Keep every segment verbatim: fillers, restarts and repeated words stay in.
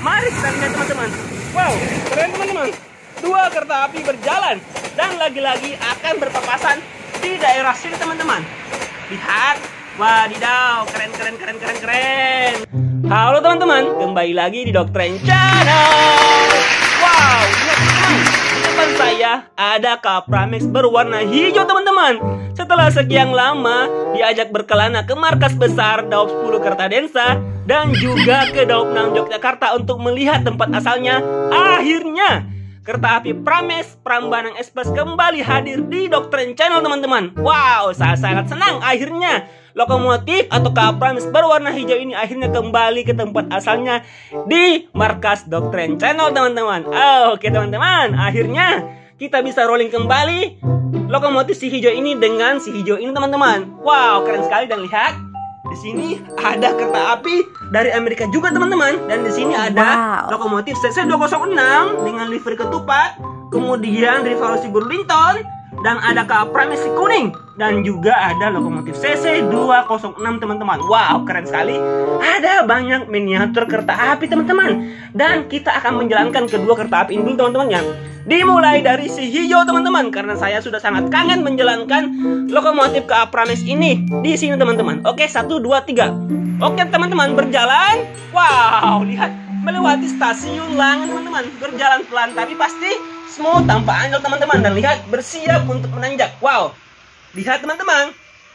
Mari kita lihat teman-teman. Wow, keren teman-teman. Dua kereta api berjalan dan lagi-lagi akan berpapasan di daerah sini teman-teman. Lihat, wadidaw, keren keren keren keren keren. Halo teman-teman, kembali lagi di Doktrin Channel. Wow, lihat teman-teman, di depan saya ada Kapramex berwarna hijau teman-teman. Setelah sekian lama diajak berkelana ke markas besar Daop sepuluh Kertadensa dan juga ke Daop enam Yogyakarta untuk melihat tempat asalnya, akhirnya kereta api Pramex Prambanan Express kembali hadir di Doktrin Channel teman-teman. Wow, saya sangat senang akhirnya lokomotif atau Kapramex berwarna hijau ini akhirnya kembali ke tempat asalnya di markas Doktrin Channel teman-teman. Oh, oke teman-teman, akhirnya kita bisa rolling kembali lokomotif si hijau ini dengan si hijau ini teman-teman. Wow, keren sekali. Dan lihat di sini ada kereta api dari Amerika juga teman-teman, dan di sini ada wow. lokomotif C C dua nol enam dengan livery ketupat, kemudian revolusi Burlington, dan ada Kapramex kuning, dan juga ada lokomotif C C dua nol enam teman-teman. Wow, keren sekali. Ada banyak miniatur kereta api teman-teman, dan kita akan menjalankan kedua kereta api ini dulu teman-teman ya. Dimulai dari si hijau teman-teman, karena saya sudah sangat kangen menjalankan lokomotif Kapramex ini di sini teman-teman. Oke, satu, dua, tiga. Oke teman-teman, berjalan. Wow, lihat melewati stasiun Langen teman-teman. Berjalan pelan tapi pasti smooth tanpa anjlok teman-teman. Dan lihat bersiap untuk menanjak. Wow, lihat teman-teman,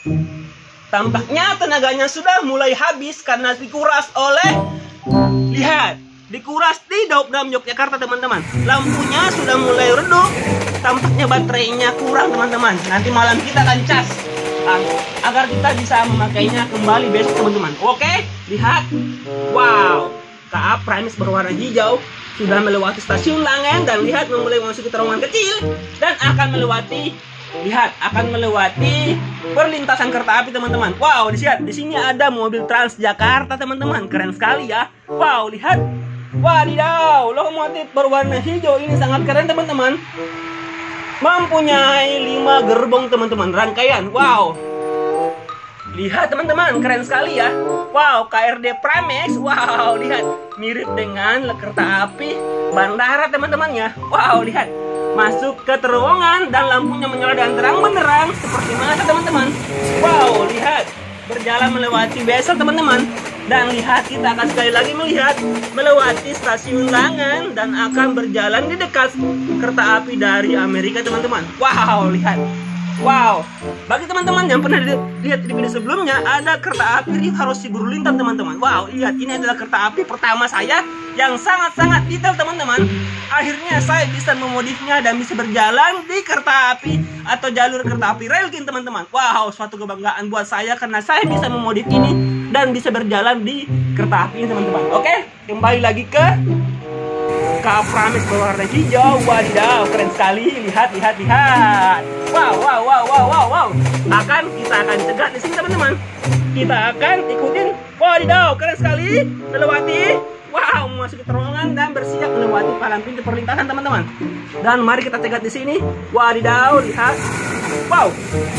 tampaknya tenaganya sudah mulai habis karena dikuras oleh, lihat, dikuras di Daop enam Yogyakarta teman-teman. Lampunya sudah mulai redup, tampaknya baterainya kurang teman-teman. Nanti malam kita akan cas agar kita bisa memakainya kembali besok teman-teman. Oke, lihat. Wow, Kapramex berwarna hijau sudah melewati stasiun Langen dan lihat mulai memasuki terowongan kecil dan akan melewati, lihat, akan melewati perlintasan kereta api teman-teman. Wow, lihat di sini ada mobil Transjakarta teman-teman. Keren sekali ya. Wow, lihat. Wadidaw, lokomotif berwarna hijau ini sangat keren teman-teman. Mempunyai lima gerbong teman-teman, rangkaian. Wow, lihat teman-teman, keren sekali ya. Wow, K R D Pramex. Wow, lihat, mirip dengan kereta api bandara teman-teman ya. Wow, lihat, masuk ke terowongan dan lampunya menyala dengan terang benderang seperti mata teman-teman. Wow, lihat, berjalan melewati Besel teman-teman. Dan lihat, kita akan sekali lagi melihat melewati stasiun Langen dan akan berjalan di dekat kereta api dari Amerika teman-teman. Wow, lihat. Wow, bagi teman-teman yang pernah lihat di video sebelumnya, ada kereta api revolusi Burlington teman-teman. Wow, lihat, ini adalah kereta api pertama saya yang sangat-sangat detail teman-teman. Akhirnya saya bisa memodifnya dan bisa berjalan di kereta api atau jalur kereta api Railkin teman-teman. Wow, suatu kebanggaan buat saya karena saya bisa memodif ini dan bisa berjalan di kereta api ini teman-teman. Oke, kembali lagi ke Kapramex berwarna hijau. Wadidaw, keren sekali. Lihat, lihat, lihat. Wow, wow, wow, wow, wow, wow. Akan kita akan cegat di sini teman-teman. Kita akan ikutin. Wadidaw, keren sekali. Melewati. Wow, memasuki terowongan dan bersiap melewati palang pintu perlintasan teman-teman. Dan mari kita cegat di sini. Wadidaw, lihat. Wow,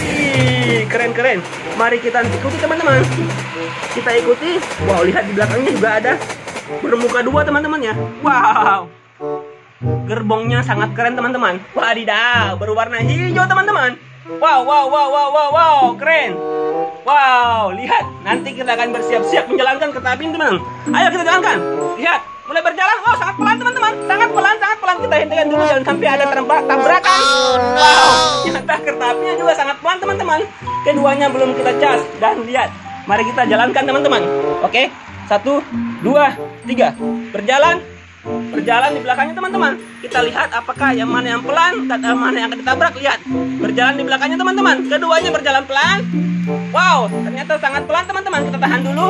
ih, keren-keren. Mari kita ikuti teman-teman. Kita ikuti. Wow, lihat di belakangnya juga ada bermuka dua teman-teman ya. Wow, gerbongnya sangat keren teman-teman. Wadidaw, berwarna hijau teman-teman. Wow, wow, wow, wow, wow, wow, keren. Wow, lihat, nanti kita akan bersiap-siap menjalankan kereta api teman-teman. Ayo kita jalankan. Lihat, mulai berjalan. Oh, sangat pelan teman-teman. Sangat pelan, sangat pelan. Kita hentikan dulu jangan sampai ada tabrakan. Wow, ternyata kereta apinya juga sangat pelan teman-teman. Keduanya belum kita cas. Dan lihat, mari kita jalankan teman-teman. Oke, satu, dua, tiga. Berjalan. Berjalan di belakangnya teman-teman. Kita lihat apakah yang mana yang pelan dan yang mana yang akan ditabrak. Lihat, berjalan di belakangnya teman-teman. Keduanya berjalan pelan. Wow, ternyata sangat pelan teman-teman. Kita tahan dulu.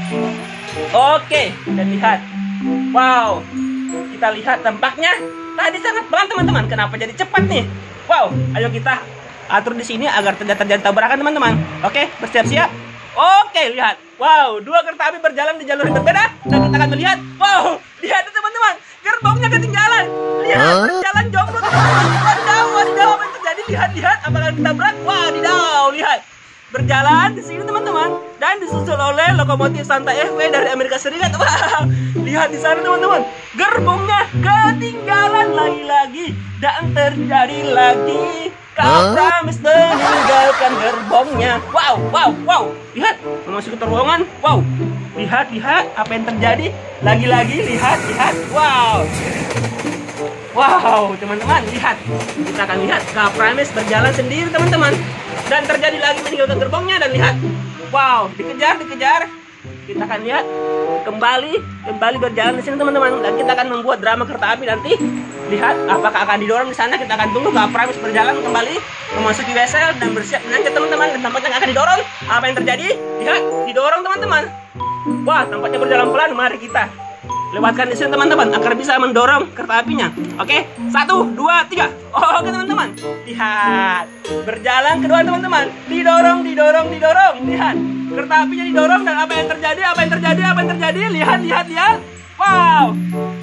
Oke, dan lihat. Wow, kita lihat tampaknya tadi sangat pelan teman-teman. Kenapa jadi cepat nih? Wow, ayo kita atur di sini agar tidak terjadi tabrakan teman-teman. Oke, bersiap-siap. Oke, lihat. Wow, dua kereta api berjalan di jalur yang berbeda. Dan kita akan melihat. Wow, lihat teman-teman, gerbongnya ketinggalan. Lihat, berjalan jomblo teman-teman. Wadidaw, wadidaw, apa yang terjadi? Lihat, lihat, apakah ditabrak? Wadidaw, lihat. Berjalan di sini teman-teman. dan disusul oleh lokomotif Santa Fe dari Amerika Serikat. Wow, lihat di sana teman-teman, gerbongnya ketinggalan lagi-lagi dan terjadi lagi. Kak Prames meninggalkan gerbongnya. Wow, wow, wow. Lihat, memasuki terowongan. Wow, lihat, lihat apa yang terjadi. Lagi-lagi, lihat, lihat. Wow. Wow, teman-teman, lihat. Kita akan lihat Kak Prames berjalan sendiri, teman-teman. Dan terjadi lagi meninggalkan gerbongnya. Dan lihat, wow, dikejar, dikejar. Kita akan lihat kembali, kembali berjalan di sini, teman-teman. Dan kita akan membuat drama kereta api nanti. Lihat, apakah akan didorong di sana? Kita akan tunggu Kak Prames berjalan kembali memasuki vessel dan bersiap menanjak, teman-teman. Dan tampaknya akan didorong. Apa yang terjadi? Lihat, didorong, teman-teman. Wah, tampaknya berjalan pelan. Mari kita lewatkan di sini, teman-teman, agar bisa mendorong kereta apinya. Oke, satu, dua, tiga. Oh, oke, teman-teman. Lihat, berjalan kedua, teman-teman. Didorong, didorong, didorong. Lihat, kereta apinya didorong dan apa yang terjadi? Apa yang terjadi? Apa yang terjadi? Lihat, lihat, lihat. Wow.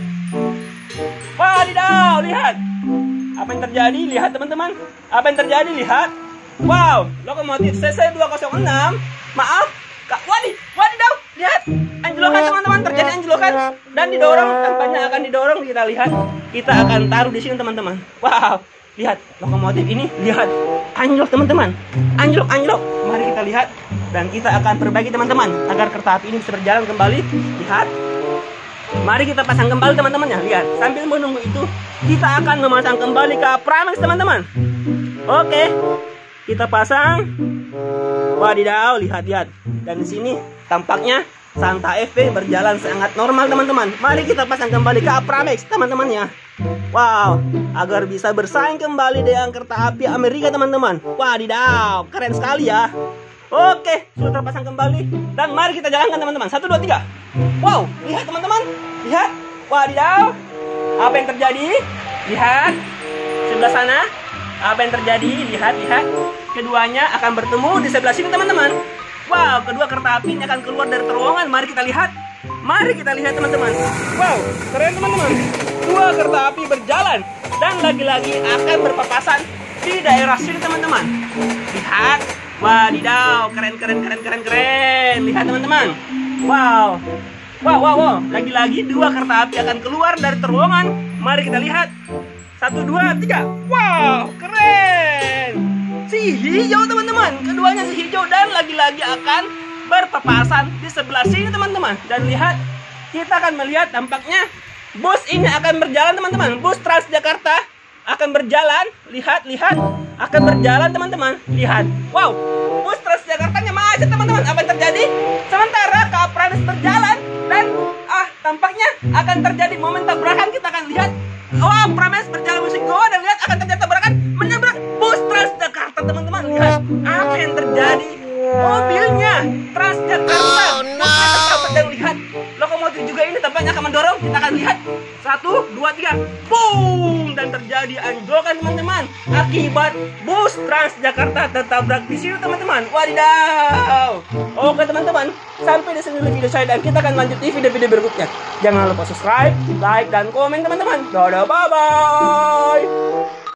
Wadidaw, lihat. Apa yang terjadi? Lihat, teman-teman. Apa yang terjadi? Lihat. Wow, lokomotif C C dua nol enam. Maaf, Kak. Wadi, wadidaw. Lihat. Anjlokan, teman-teman, terjadi anjlokan dan didorong, tampaknya akan didorong. Kita lihat. Kita akan taruh di sini, teman-teman. Wow. Lihat, lokomotif ini, lihat. Anjlok, teman-teman. Anjlok, anjlok. Mari kita lihat dan kita akan perbaiki, teman-teman, agar kereta api ini bisa berjalan kembali. Lihat. Mari kita pasang kembali, teman-teman, ya. Lihat, sambil menunggu itu kita akan memasang kembali Kak Prames, teman-teman. Oke, kita pasang. Wadidaw, lihat, lihat. Dan di sini tampaknya Santa Fe berjalan sangat normal, teman-teman. Mari kita pasang kembali Kak Prames, teman-teman, ya. Wow, agar bisa bersaing kembali dengan kereta api Amerika, teman-teman. Wadidaw, keren sekali, ya. Oke, sudah terpasang kembali. Dan mari kita jalankan, teman-teman. Satu, dua, tiga. Wow, lihat, teman-teman. Lihat. Wadidaw. Apa yang terjadi? Lihat. Sebelah sana. Apa yang terjadi? Lihat, lihat. Keduanya akan bertemu di sebelah sini, teman-teman. Wow, kedua kereta api ini akan keluar dari terowongan. Mari kita lihat. Mari kita lihat, teman-teman. Wow, keren, teman-teman. Dua kereta api berjalan. Dan lagi-lagi akan berpapasan di daerah sini, teman-teman. Lihat. Wadidaw, keren, keren, keren, keren, keren. Lihat, teman-teman. Wow. Wow, wow, wow. Lagi-lagi dua kereta api akan keluar dari terowongan. Mari kita lihat. Satu, dua, tiga. Wow, keren. Si hijau, teman-teman. Keduanya si hijau dan lagi-lagi akan berpapasan di sebelah sini, teman-teman. Dan lihat, kita akan melihat tampaknya bus ini akan berjalan, teman-teman. Bus Transjakarta akan berjalan. Lihat, lihat. Akan berjalan, teman-teman. Lihat. Wow, bus Transjakartanya macet, teman-teman. Apa yang terjadi? Sementara Kak Prames berjalan dan ah tampaknya akan terjadi momen tabrakan. Kita akan lihat. Wah, wow, Prames berjalan musik goa dan lihat akan terjadi tabrakan menabrak bus Transjakarta, teman-teman. Lihat apa yang terjadi. Mobilnya Transjakarta. Oh, no. Dan lihat lokomotif juga ini tampaknya akan mendorong. Kita akan lihat. Satu, dua, tiga. Boom. Dan terjadi anjlokan, teman-teman. Akibat bus Transjakarta tertabrak di sini, teman-teman. Wadidaw. Oke, teman-teman. Sampai di sini video saya dan kita akan lanjut di video-video berikutnya. Jangan lupa subscribe, like, dan komen, teman-teman. Dadah, bye-bye.